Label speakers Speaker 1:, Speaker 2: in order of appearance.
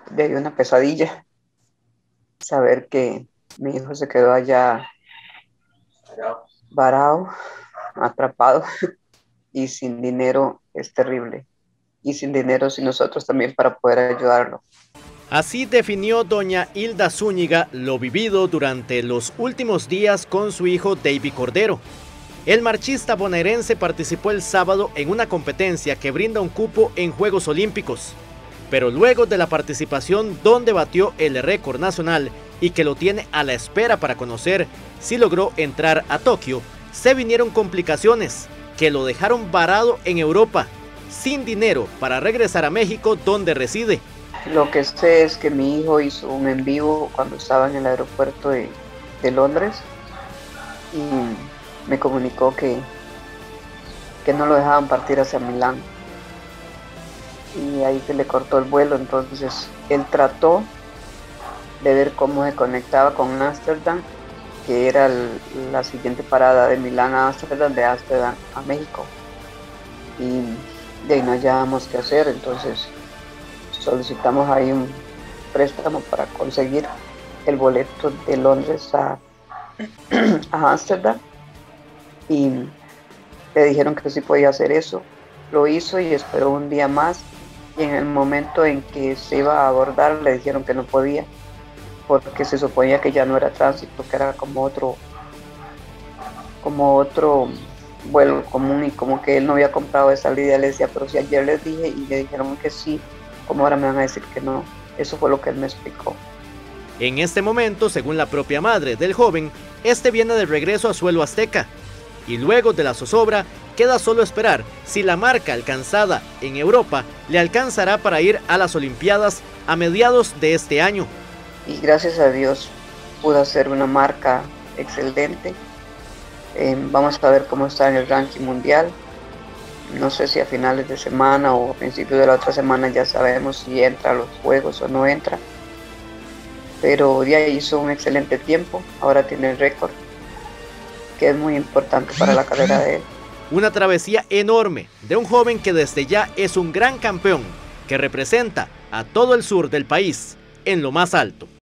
Speaker 1: de ahí una pesadilla saber que mi hijo se quedó allá varado, atrapado y sin dinero es terrible. Y sin dinero, sin nosotros también para poder ayudarlo.
Speaker 2: Así definió doña Hilda Zúñiga lo vivido durante los últimos días con su hijo David Cordero. El marchista bonaerense participó el sábado en una competencia que brinda un cupo en Juegos Olímpicos. Pero luego de la participación donde batió el récord nacional y que lo tiene a la espera para conocer si logró entrar a Tokio, se vinieron complicaciones que lo dejaron varado en Europa, sin dinero para regresar a México donde reside.
Speaker 1: Lo que sé es que mi hijo hizo un en vivo cuando estaba en el aeropuerto de Londres y me comunicó que no lo dejaban partir hacia Milán. Y ahí se le cortó el vuelo, entonces él trató de ver cómo se conectaba con Ámsterdam, que era la siguiente parada de Milán a Ámsterdam, de Ámsterdam a México. Y de ahí no hallábamos qué hacer, entonces solicitamos ahí un préstamo para conseguir el boleto de Londres a Ámsterdam y le dijeron que sí podía hacer eso. Lo hizo y esperó un día más y en el momento en que se iba a abordar le dijeron que no podía porque se suponía que ya no era tránsito, que era como otro vuelo común y como que él no había comprado de salida. Le decía, pero si ayer les dije y le dijeron que sí, ¿cómo ahora me van a decir que no? Eso fue lo que él me explicó.
Speaker 2: En este momento, según la propia madre del joven, este viene de regreso a suelo azteca y luego de la zozobra queda solo esperar si la marca alcanzada en Europa le alcanzará para ir a las Olimpiadas a mediados de este año.
Speaker 1: Y gracias a Dios pudo hacer una marca excelente. Vamos a ver cómo está en el ranking mundial. No sé si a finales de semana o a principios de la otra semana ya sabemos si entra a los juegos o no entra. Pero ya hizo un excelente tiempo, ahora tiene el récord, que es muy importante para la carrera de él.
Speaker 2: Una travesía enorme de un joven que desde ya es un gran campeón, que representa a todo el sur del país en lo más alto.